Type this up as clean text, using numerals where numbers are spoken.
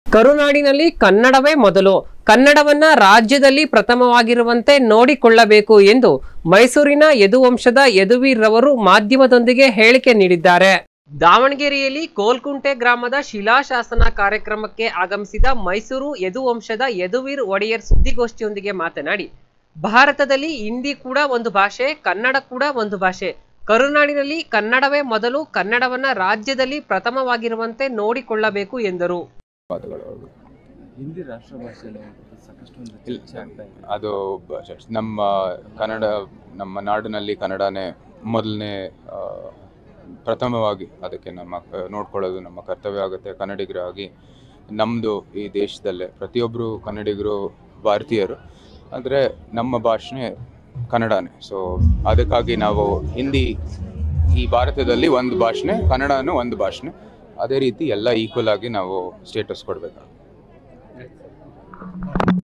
ಕರುನಾಡಿನಲ್ಲಿ ಕನ್ನಡವೇ ಮೊದಲು, ಕನ್ನಡವನ್ನ ರಾಜ್ಯದಲ್ಲಿ ಪ್ರಥಮವಾಗಿರುವಂತೆ ನೋಡಿಕೊಳ್ಳಬೇಕು ಎಂದು ಮೈಸೂರಿನ ಯದುವಂಶದ ಯದುವೀರ್ ರವರು ಮಾಧ್ಯಮದೊಂದಿಗೆ ಹೇಳಿಕೆ ನೀಡಿದ್ದಾರೆ. ದಾವಣಗೆರೆಯಲ್ಲಿ ಕೋಲ್ಕುಂಟೆ ಗ್ರಾಮದ ಶಿಲಾಶಾಸನ ಕಾರ್ಯಕ್ರಮಕ್ಕೆ ಆಗಮಿಸಿದ ಮೈಸೂರು ಯದುವಂಶದ ಯದುವೀರ್ ಒಡೆಯರ್ ಸುದ್ದಿಗೋಷ್ಠಿಯೊಂದಿಗೆ ಮಾತನಾಡಿ, ಭಾರತದಲ್ಲಿ ಹಿಂದಿ ಕೂಡ ಒಂದು ಭಾಷೆ, ಕನ್ನಡ ಕೂಡ ಒಂದು ಭಾಷೆ. ಕರುನಾಡಿನಲ್ಲಿ ಕನ್ನಡವೇ ಮೊದಲು, ಕನ್ನಡವನ್ನ ರಾಜ್ಯದಲ್ಲಿ ಪ್ರಥಮವಾಗಿರುವಂತೆ ನೋಡಿಕೊಳ್ಳಬೇಕು ಎಂದರು. ಹಿಂದಿ ರಾಷ್ಟ್ರ ಭಾಷೆಯಲ್ಲಿ ಅದು ನಮ್ಮ ಕನ್ನಡ, ನಮ್ಮ ನಾಡಿನಲ್ಲಿ ಕನ್ನಡನೇ ಮೊದಲನೇ ಪ್ರಥಮವಾಗಿ ಅದಕ್ಕೆ ನಮ್ಮ ನೋಡ್ಕೊಳ್ಳೋದು ನಮ್ಮ ಕರ್ತವ್ಯ ಆಗುತ್ತೆ. ಕನ್ನಡಿಗರಾಗಿ ನಮ್ಮದು ಈ ದೇಶದಲ್ಲೇ ಪ್ರತಿಯೊಬ್ಬರು ಕನ್ನಡಿಗರು ಭಾರತೀಯರು, ಆದರೆ ನಮ್ಮ ಭಾಷೆ ಕನ್ನಡನೇ. ಸೊ ಅದಕ್ಕಾಗಿ ನಾವು ಹಿಂದಿ ಈ ಭಾರತದಲ್ಲಿ ಒಂದು ಭಾಷೆ, ಕನ್ನಡನೂ ಒಂದು ಭಾಷೆ, ಅದೇ ರೀತಿ ಎಲ್ಲ ಈಕ್ವಲ್ ಆಗಿ ನಾವು ಸ್ಟೇಟಸ್ ಕೊಡಬೇಕಾಗುತ್ತೆ.